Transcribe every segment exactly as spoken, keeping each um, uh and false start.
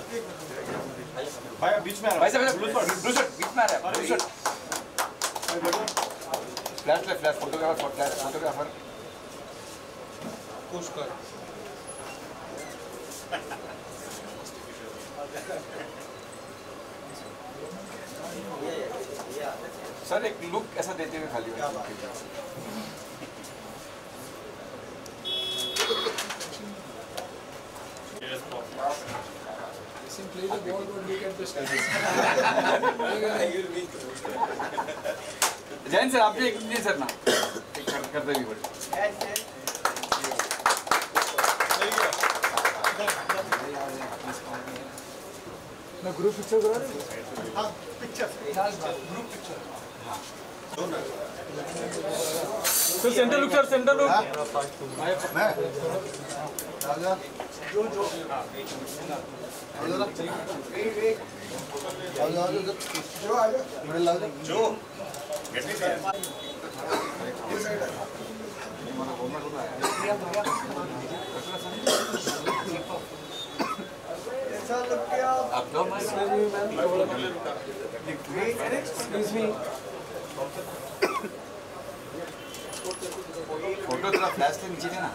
भाई बीच में आ रहा है। भाई साहब ब्लू शॉट ब्लू शॉट बीच में आ रहा है। ब्लू शॉट फ्लैश ले flash photographer flash photographer push कर। सर एक लुक ऐसा देते हुए खाली Simply the ball would look at the stands. Jain sir आप भी एक नहीं सर ना एक कर, करते भी बड़े ना ग्रुप पिक्चर करा रहे हाँ पिक्चर ग्रुप पिक्चर तो centre look sir centre look मैं राजा जो जो जो आ जा मेरे लग जो आप दो एक्सक्यूज मी फोटो थोड़ा फ्लैश से नीचे देना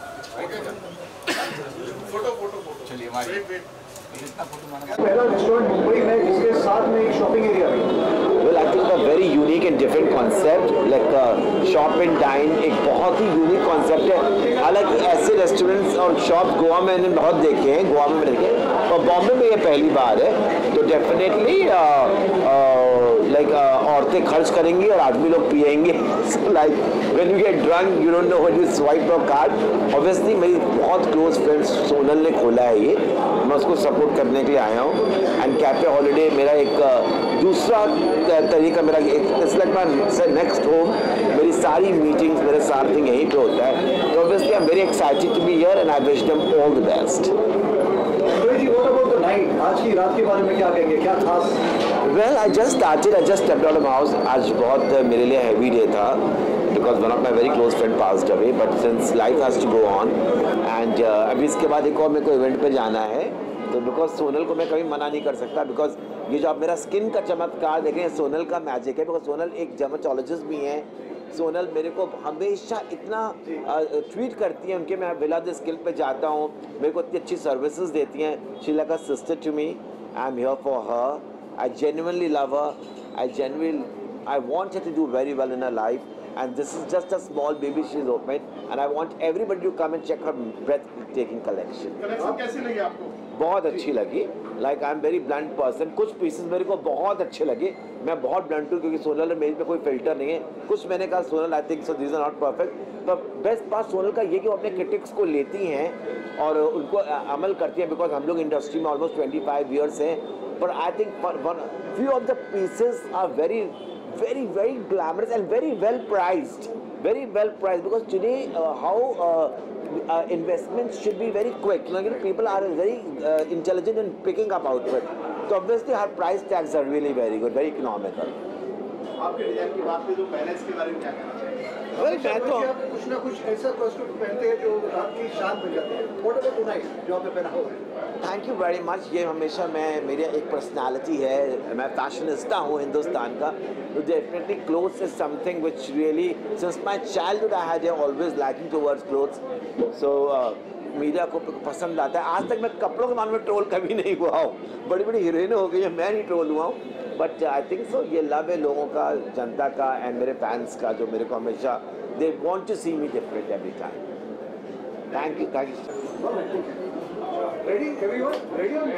फोटो फोटो फोटो चलिए हमारी इतना फोटो माना पहला रेस्टोरेंट मुंबई में जिसके साथ में एक शॉपिंग एरिया है। Well, I think a very unique and different concept, like uh, shop and dine, एक बहुत ही यूनिक कॉन्सेप्ट है। हालांकि ऐसे रेस्टोरेंट्स और शॉप गोवा में मैंने बहुत देखे हैं, गोवा में देखे हैं, और बॉम्बे में ये पहली बार है। तो डेफिनेटली लाइक औरतें खर्च करेंगी और आदमी लोग पिएंगे। So like when you get drunk, you don't know when you swipe your card. Obviously मेरी बहुत क्लोज फ्रेंड सोनल ने खोला है ये, मैं उसको सपोर्ट करने के लिए आया हूँ। एंड कैफे हॉलीडे मेरा एक uh, दूसरा तरीका, मेरा it's like my next home. मेरी सारी मीटिंग्स, मेरे सारे थिंग यहीं पे होता है। तो obviously I am very excited to be here and I wish them all the best. आज की रात के बारे में क्या कहेंगे, क्या खास? Well I just started, I just stepped out of house. आज बहुत मेरे लिए हैवी डे था because one of my very close friend passed away, but since life has to go on and अभी इसके बाद एक और मेरे को इवेंट पे जाना है। तो बिकॉज सोनल को मैं कभी मना नहीं कर सकता, बिकॉज ये जो आप मेरा स्किन का चमत्कार देख रहे हैं सोनल का मैजिक है। बिकॉज सोनल एक डर्मेटोलॉजिस्ट भी हैं। सोनल मेरे को हमेशा इतना ट्वीट करती हैं उनके, मैं विला द स्किल पे जाता हूँ, मेरे को इतनी अच्छी सर्विसेज देती हैं। She like a sister to me, I am here for her, I genuinely love her, I genuinely I want her to do very well in her life. And this is just a small baby she's opened, and I want everybody to come and check her breathtaking collection. Collection कैसी लगी आपको? बहुत अच्छी लगी। Like I am very blunt person. कुछ pieces मेरे को बहुत अच्छे लगे, मैं बहुत ब्लंट हूँ क्योंकि सोनल मेरे पे कोई फिल्टर नहीं है। कुछ मैंने कहा Sonal I think so these are not perfect. तो बेस्ट पार्ट सोनल का ये कि वो अपने क्रिटिक्स को लेती हैं और उनको अमल करती हैं। बिकॉज हम लोग इंडस्ट्री में ऑलमोस्ट ट्वेंटी फाइव ईयर्स हैं, पर I think few of the pieces are very very very glamorous and very well priced, very well priced, because today uh, how uh, uh, investments should be very quick. You know, people are very uh, intelligent in picking up output, so obviously our price tags are really very good, very economical. आपके design की बात की जो balance के बारे में क्या कहना चाहिए? Well, मैं तो कुछ ना कुछ ऐसा कॉस्ट्यूम पहनते हैं जो आपकी शान बन जाती है। What about tonight जो आपने पहना हुआ है? Thank you very much. ये हमेशा मैं, मेरी एक पर्सनालिटी है, मैं फैशनिस्टा हूँ हिंदुस्तान का। तो definitely clothes is something which really since my childhood I had always liking towards clothes. So media को पसंद आता है। आज तक मैं कपड़ों के मामले में ट्रोल कभी नहीं हुआ हूँ। बड़ी बड़ी हीरोइन हो गई है, मैं नहीं ट्रोल हुआ हूँ। बट आई थिंक सो ये लव है लोगों का, जनता का एंड मेरे फैंस का, जो मेरे को हमेशा they want to see me different every time. Thank you thank you Ready, everyone? Ready? Ready?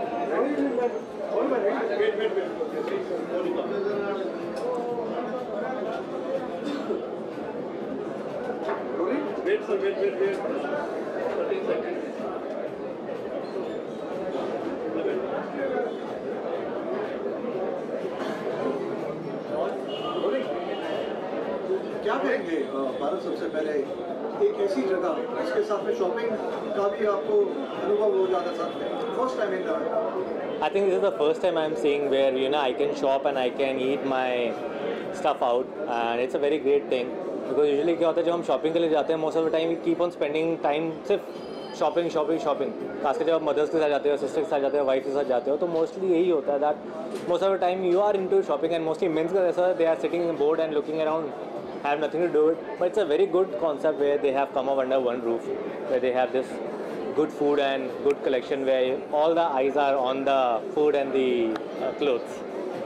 All my ready? Wait, wait, wait. Rolling? Wait, sir, wait, wait, wait. thirty seconds. Rolling? क्या कहेंगे भारत सबसे पहले एक ऐसी जगह जिसके साथ में शॉपिंग का भी आपको अनुभव हो जाता साथ में first time in the I think this is the first time I'm seeing where you know I can shop and I can eat my stuff out, and it's a very great thing because usually क्या होता है जब हम shopping के लिए जाते हैं most of the time we keep on spending time सिर्फ शॉपिंग शॉपिंग शॉपिंग खासकर जब आप मदर्स के साथ जाते हो, सिस्टर के साथ जाते हो, वाइफ के साथ जाते हो, तो मोस्टली यही होता है that most of the time you are into shopping and mostly men's का ऐसा they are sitting in bored and looking around, have nothing to do it, but it's a very good concept where they have come up under one roof, where they have this good food and good collection where all the eyes are on the food and the uh, clothes.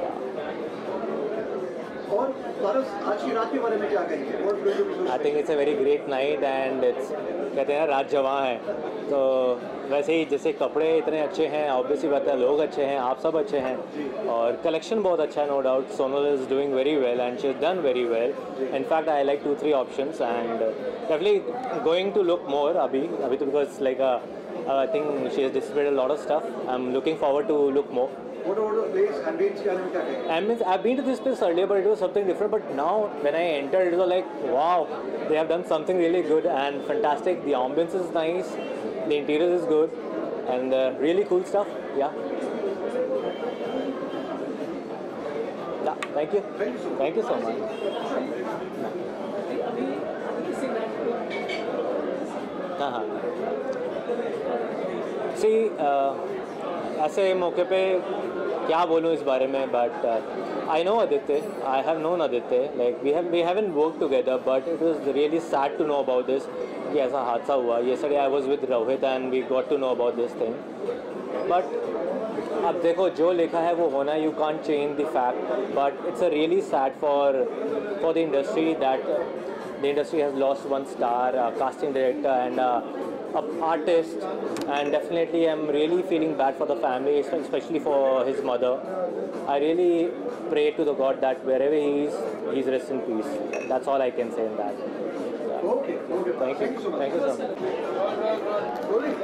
और पारस आज की रात के बारे में क्या कहेंगे? What's going to be so I think it's a very great night and it's कहते हैं ना रात जवां है, तो वैसे ही जैसे कपड़े इतने अच्छे हैं, ऑब्वियसली बात है लोग अच्छे हैं, आप सब अच्छे हैं और कलेक्शन बहुत अच्छा है, no doubt. Sonal is doing very well and she is done very well. In fact I like two three options and definitely going to look more अभी अभी तो because like I think she is displayed a lot of stuff. I am looking forward to look more. What about the place? Ambience के बारे में क्या कहेंगे? Ambience, I've been to this place earlier, but it was something different. But now, when I entered, it was like, wow, they have done something really good and fantastic. The ambience is nice, the interior is good, and uh, really cool stuff. Yeah. Yeah. Thank you. Thank you so much. Thank you so much. हाँ हाँ. See, uh, ऐसे मौके पे क्या बोलूँ इस बारे में, but I know Aditya, I have known Aditya, like we have we haven't work together, but it was really sad to know about this कि ऐसा हादसा हुआ. Yesterday I was with Rohit and we got to know about this thing. But अब देखो जो लिखा है वो होना, you can't change the fact, but it's a really sad for for the industry that the industry has lost one star, casting director and an artist, and definitely I'm really feeling bad for the family, especially for his mother. I really pray to the God that wherever he is, he's rest in peace. That's all I can say in that. Yeah. Okay, okay. Thank you. so much. Thank you so much. Rolling.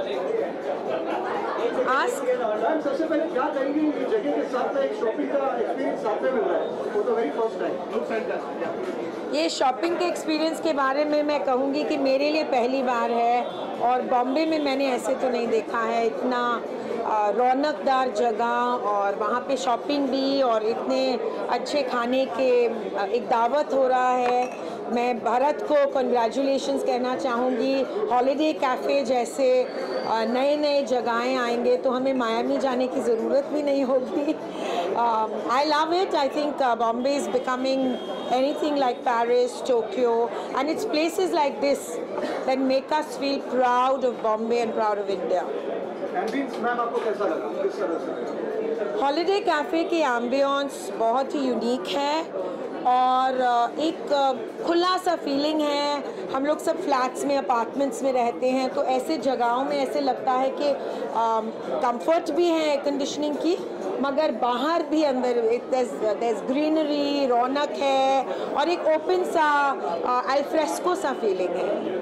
Ask. Ma'am सबसे पहले क्या कहेंगी इस जगह के साथ में एक शॉपिंग का एक्सपीरियंस साथ में मिल रहा है, वो तो very first time look centre. ये शॉपिंग के एक्सपीरियंस के बारे में मैं कहूँगी कि मेरे लिए पहली बार है और बॉम्बे में मैंने ऐसे तो नहीं देखा है, इतना रौनकदार जगह और वहाँ पे शॉपिंग भी और इतने अच्छे खाने के एक दावत हो रहा है. मैं भारत को कंग्रेचुलेशंस कहना चाहूँगी. हॉलिडे कैफ़े जैसे नए नए जगहें आएंगे तो हमें मायामी जाने की ज़रूरत भी नहीं होगी. I love it. I think Bombay is becoming anything like Paris, Tokyo, and it's places like this that make us feel proud of Bombay and proud of India. Ambience ma'am आपको कैसा लगा, किस तरह से? हॉलिडे कैफ़े की ambience बहुत ही unique है और एक खुला सा फीलिंग है. हम लोग सब फ्लैट्स में अपार्टमेंट्स में रहते हैं तो ऐसे जगहों में ऐसे लगता है कि कंफर्ट भी है एयर कंडीशनिंग की, मगर बाहर भी अंदर देयर ग्रीनरी, रौनक है और एक ओपन सा अल्फ्रेस्को सा फीलिंग है.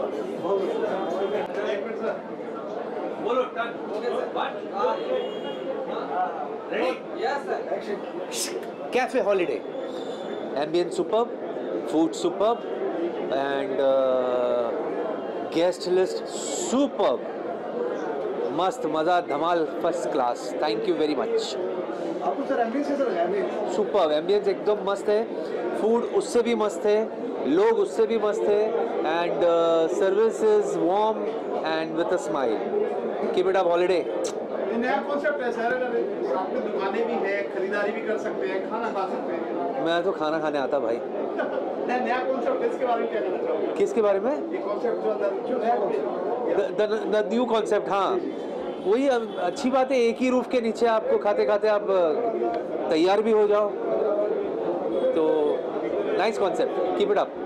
बोलो टन. Ready? Yes sir. Cafe holiday. Ambience superb, food superb, and uh, guest list superb. मस्त, मज़ा, धमाल, first class. Thank you very much. आपको सर एम्बियंस कैसा लगा? Ambience superb. एम्बियंस एकदम मस्त है, फूड उससे भी मस्त है, लोग उससे भी मस्त है, and service is warm and with a smile. Keep it up holiday. नया कॉन्सेप्ट है सर, साथ में दुकानें भी है, खरीदारी भी कर सकते हैं, खाना खा सकते हैं. मैं तो खाना खाने आता भाई. नया कॉन्सेप्ट, इसके बारे में क्या कहना चाहोगे? किसके बारे में? ये कॉन्सेप्ट जो अंदर जो नया कॉन्सेप्ट, द न्यू कॉन्सेप्ट. हाँ, वही अच्छी बात है. एक ही रूफ के नीचे आपको खाते खाते आप तैयार भी हो जाओ, तो nice concept. Keep it up.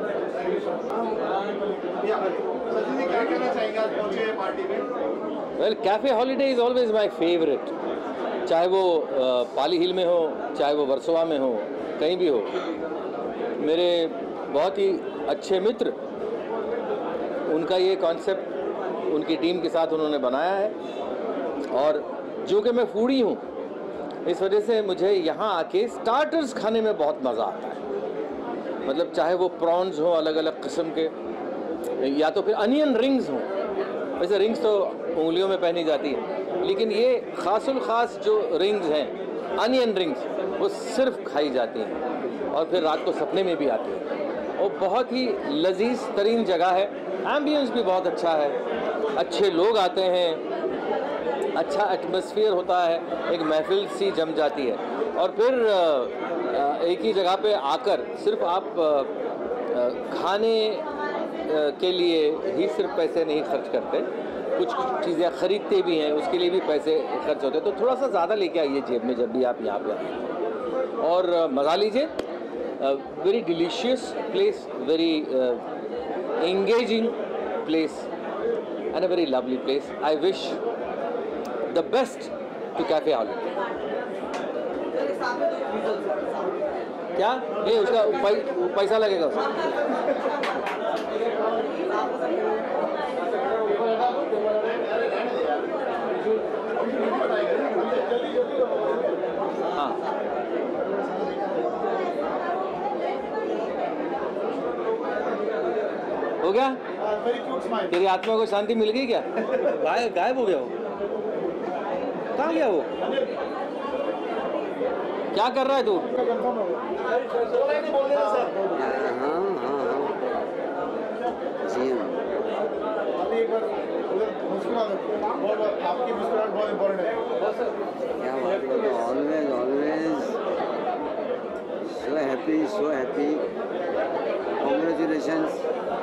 Sachin ji क्या कहना चाहेंगे, आज पहुंचे हैं पार्टी में? Well, cafe holiday is always my favourite. चाहे वो पाली हिल में हो, चाहे वो वर्सोवा में हो, कहीं भी हो. मेरे बहुत ही अच्छे मित्र, उनका ये कॉन्सेप्ट उनकी टीम के साथ उन्होंने बनाया है, और जो कि मैं फूडी हूँ, इस वजह से मुझे यहाँ आके स्टार्टर्स खाने में बहुत मज़ा आता है. मतलब चाहे वो प्रॉन्स हो अलग अलग किस्म के, या तो फिर अनियन रिंग्स हों. वैसे रिंग्स तो उंगलियों में पहनी जाती है, लेकिन ये ख़ासुल ख़ास जो रिंग्स हैं, अनियन रिंग्स, वो सिर्फ खाई जाती हैं और फिर रात को सपने में भी आती हैं. और बहुत ही लजीज तरीन जगह है। एम्बियंस भी बहुत अच्छा है, अच्छे लोग आते हैं, अच्छा एटमॉस्फेयर होता है, एक महफिल सी जम जाती है। और फिर एक ही जगह पे आकर सिर्फ आप खाने के लिए ही सिर्फ पैसे नहीं खर्च करते, कुछ चीज़ें ख़रीदते भी हैं, उसके लिए भी पैसे खर्च होते हैं। तो थोड़ा सा ज़्यादा लेके आइए जेब में जब भी आप यहाँ पे आए और मज़ा लीजिए। Very delicious place, very engaging place and a very lovely place. I wish the best to cafe holiday. क्या ये उसका पै, पैसा लगेगा उसका? हाँ, हो गया? तेरी आत्मा को शांति मिल गई क्या? गायब गायब हो गया वो, कहाँ गया वो? क्या कर रहा है तू? हाँ हाँ जी आपकी मुस्कुराहट बहुत इम्पोर्टेंट है। क्या बात है, always always so happy so happy, congratulations.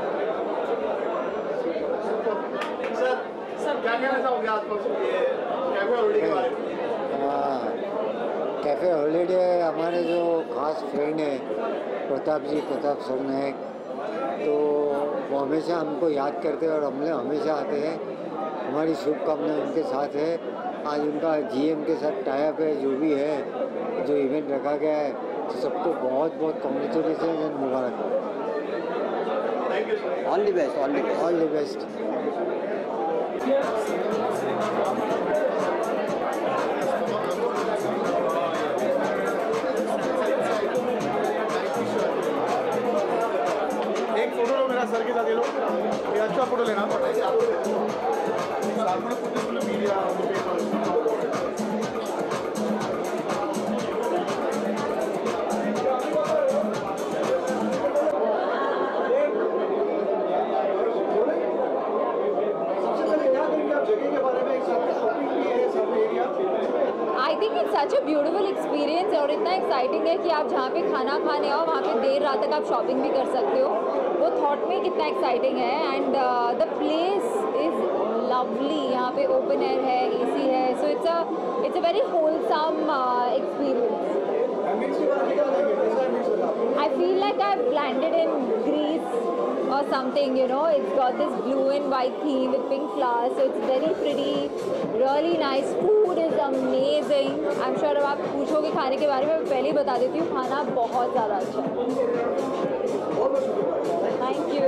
Sir sir क्या कहना चाहोगे आज कैफे हॉलिडे के बारे में? हाँ, कैफ़े हॉलिडे हमारे जो खास फ्रेंड हैं प्रताप जी, प्रताप सरनायक, तो वो हमेशा हमको याद करते हैं और हम हमेशा आते हैं। हमारी शुभकामनाएं उनके साथ है। आज उनका जीएम के साथ टाइप है, जो भी है, जो इवेंट रखा गया है, तो सबको बहुत बहुत कॉन्ग्रेचुलेशन एंड मुबारक। All the best, all the best, all the best. एक फोटो लो मेरा सर के साथ, ये लो, ये अच्छा फोटो लेना। Media I think it's such a beautiful experience और इतना एक्साइटिंग है कि आप जहाँ पे खाना खाने आओ वहाँ पे देर रात तक आप शॉपिंग भी कर सकते हो। वो थॉट में कितना एक्साइटिंग है। And the place is lovely, यहाँ पे ओपन एयर है, एसी है, so it's a it's a very wholesome experience. I feel like I've landed in Greece or something, you know. It's got this blue and white theme with pink flowers, so it's very pretty, really nice. Food is amazing. I'm sure अब आप पूछोगे खाने के बारे में, मैं पहले ही बता देती हूँ, खाना बहुत ज़्यादा अच्छा है। Thank you.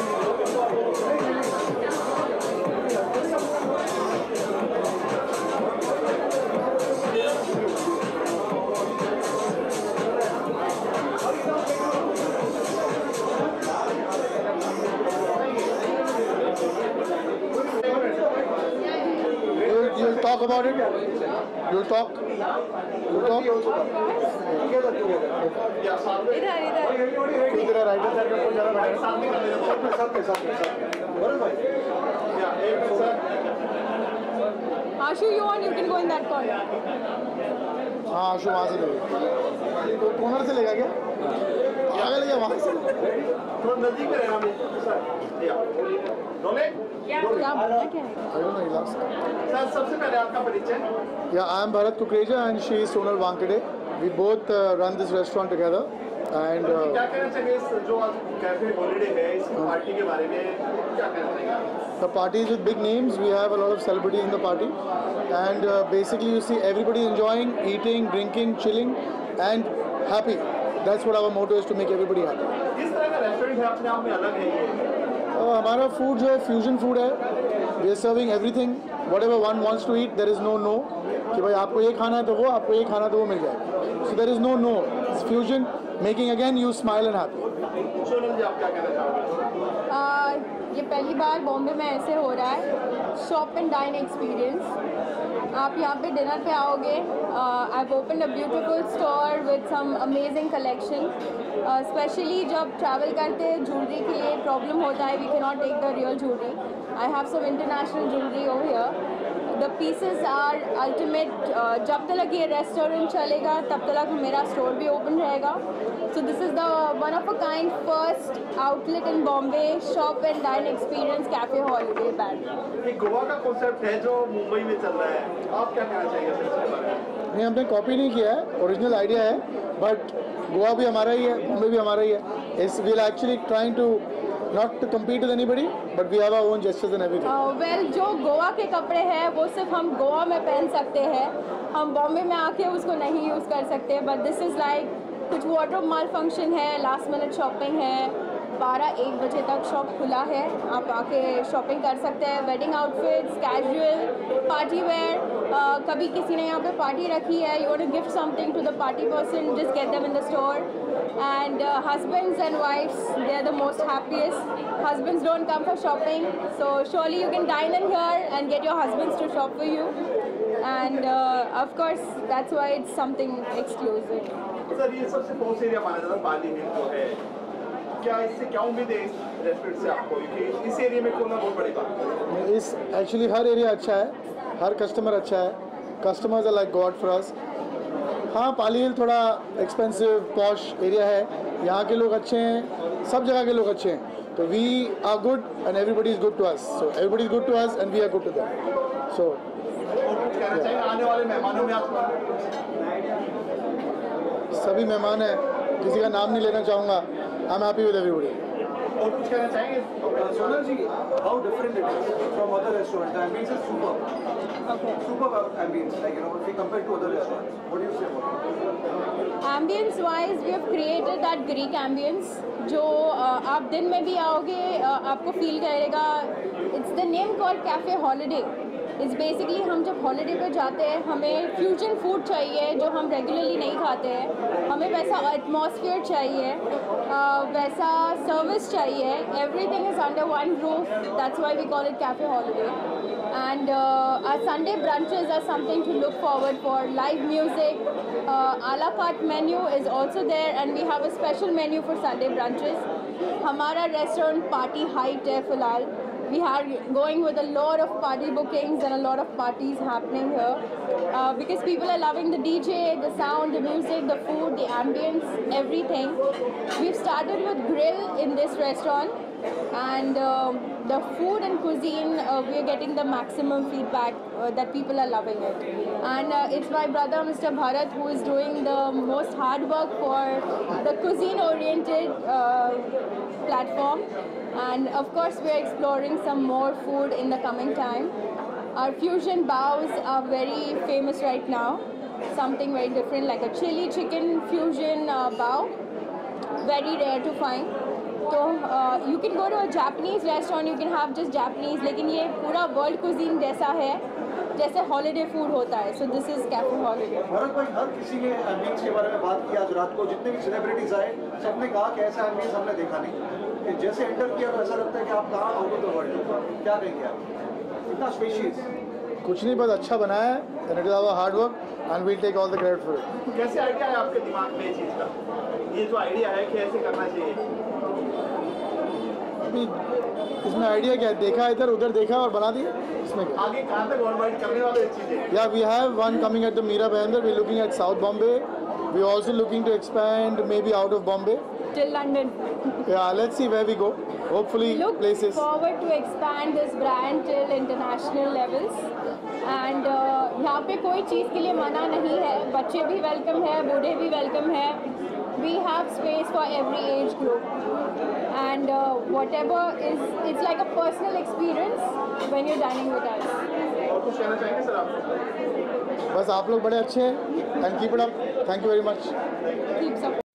You'll talk about it? You'll talk? You'll talk? इधर इधर तेरा राइटर साइड में कोई ज़्यादा बैठा साथ में कर लेना, साथ में साथ में साथ में बरस भाई या एक sir Ashu, you want you can go in that corner. हाँ आशु वहाँ से लेगा, तो कॉर्नर से लेगा क्या? आगे लेगा वहाँ से, थोड़ा नज़दीक में रहना मुझे सर। या रोले क्या बोलना क्या है? I don't know, he loves it. Sir सबसे पहले आपका परिचय? Yeah, I am Bharat Kukreja and she is Sonal Wankade. We both uh, run this restaurant together. And uh, क्या कहना चाहिए इस जो आज कैफे हॉलिडे है, इस पार्टी के बारे में क्या कहना चाहिए? The party is with big names. We have a lot of celebrities in the party, and uh, basically you see everybody enjoying, eating, drinking, chilling, and happy. That's what our motto is, to make everybody happy. किस तरह का restaurant है अपने आप में अलग है ये? Uh, हमारा फूड जो है फ्यूजन फूड है. We are serving everything, whatever one wants to eat. There is no no. कि भाई आपको ये खाना है तो वो, आपको ये खाना है तो वो मिल जाए. So there is no no. It's fusion, making again you smile and happy. Sonal जी आप क्या कहना चाहोगे? ये पहली बार बॉम्बे में ऐसे हो रहा है, शॉप एंड डाइन एक्सपीरियंस। आप यहाँ पे डिनर पे आओगे, I have opened a beautiful store with some amazing collection. Specially जब ट्रैवल करते हैं ज्वेलरी के लिए प्रॉब्लम होता है, we can not take the real jewellery. I have some international jewellery over here. The pieces are ultimate. जब तक ये रेस्टोरेंट चलेगा तब तक मेरा स्टोर भी ओपन रहेगा। So this is the one of a kind first outlet in Bombay shop and dine experience cafe holiday band. एक गोवा का कॉन्सेप्ट है जो मुंबई में चल रहा है, आप क्या कहना चाहिए इसके बारे में? नहीं, हमने कॉपी नहीं किया है, ओरिजिनल आइडिया है, बट गोवा भी हमारा ही है, बॉम्बे भी हमारा ही है। इस we are actually trying to not to compete with anybody, but we have our own gestures and everything. Well, जो गोवा के कपड़े हैं वो सिर्फ हम गोवा में पहन सकते हैं, हम बॉम्बे में आके उसको नहीं यूज़ कर सकते। बट दिस इज़ लाइक कुछ वार्डरोब माल फंक्शन है, लास्ट मिनट शॉपिंग है, बारह एक बजे तक शॉप खुला है, आप आके शॉपिंग कर सकते हैं। Wedding outfits, casual, party wear, कभी किसी ने यहाँ पे पार्टी रखी है, you want to gift something to the party person, just get them in the store. And uh, husbands and wives, they are the most happiest. Husbands don't come for shopping, so surely you can dine in here and get your husbands to shop for you. And uh, of course, that's why it's something exclusive. सर, ये सबसे posh area माना जाता है पाली हिल जो है, क्या इससे क्या उम्मीद है इस रेस्टोरेंट से आपको, क्योंकि इस एरिया में खोलना बहुत बड़ी बात है? इस एक्चुअली हर एरिया अच्छा है, हर कस्टमर अच्छा है, customers are like god for us. हाँ, पाली हिल थोड़ा एक्सपेंसिव पॉश एरिया है, यहाँ के लोग अच्छे हैं, सब जगह के लोग अच्छे हैं, तो we are good and everybody is good to us, so everybody is good to us and we are good to them. So कहना चाहिए आने वाले मेहमानों में आप सभी मेहमान हैं, किसी का नाम नहीं लेना चाहूँगा। I am happy with everybody. और कुछ कहना चाहेंगे? Sonal ji, how different it is from other restaurants? The ambience is super, Okay. superb ambience, like you know, if we compare to other restaurants. What do you say about it? Ambience wise, we have created that Greek ambience जो uh, आप दिन में भी आओगे uh, आपको feel करेगा। It's the name called cafe holiday. It's basically हम जब हॉलिडे पे जाते हैं हमें फ्यूजन फूड चाहिए जो हम रेगुलरली नहीं खाते हैं, हमें वैसा एटमॉस्फेयर चाहिए, uh, वैसा सर्विस चाहिए। Everything is under one roof, that's why we call it cafe holiday. And uh, our Sunday brunches are something to look forward for. Live music, uh, a la carte menu is also there, and we have a special menu for Sunday brunches. हमारा restaurant party height है फिलहाल. We are going with a lot of party bookings and a lot of parties happening here uh, because people are loving the D J, the sound, the music, the food, the ambience, everything. We've started with grill in this restaurant. And um, the food and cuisine, uh, we are getting the maximum feedback uh, that people are loving it. And uh, it's my brother, Mister Bharat, who is doing the most hard work for the cuisine-oriented uh, platform. And of course, we are exploring some more food in the coming time. Our fusion baos are very famous right now. Something very different, like a chili chicken fusion uh, bao. Very rare to find. तो you can go to a Japanese restaurant, you can have just Japanese, लेकिन ये पूरा world cuisine जैसा है जैसे holiday food होता है। So this is cafe holiday. Bharat भाई, हर किसी ने एम्बियंस के बारे में बात की आज रात को, जितने भी सेलिब्रिटीज आए सबने कहा कि ऐसा एम्बियंस हमने देखा नहीं, कि जैसे एंटर किया तो ऐसा लगता है कि आप कहाँ आउट ऑफ द वर्ल्ड हो। क्या कहेंगे आप, इतना स्पेशियस? कुछ नहीं, बस अच्छा बनाया है, and it is our hard work and we take all the credit for it. कैसे आइडिया है आपके दिमाग में ये चीज़ का, ये जो आइडिया है कि ऐसे करना चाहिए? अभी इसमें आइडिया क्या है, देखा इधर उधर देखा और बना दिया। इसमें आगे कहाँ तक वर्ल्ड वाइड करने वाले चीज़ें? या we have one coming at the Mira Bhayandar, we looking at south Bombay, we also looking to expand maybe out of Bombay till London. Yeah, let's see where we go. Hopefully look places. Forward to expand this brand till international levels. And uh, यहाँ पे कोई चीज़ के लिए मना नहीं है, बच्चे भी वेलकम है, बूढ़े भी वेलकम है। We have space for every age group. And uh, whatever is, it's like a personal experience when you're dining with us. और कुछ कहना चाहेंगे सर आप? बस आप लोग बड़े अच्छे हैं, and keep it up. Thank you very much. Keep support.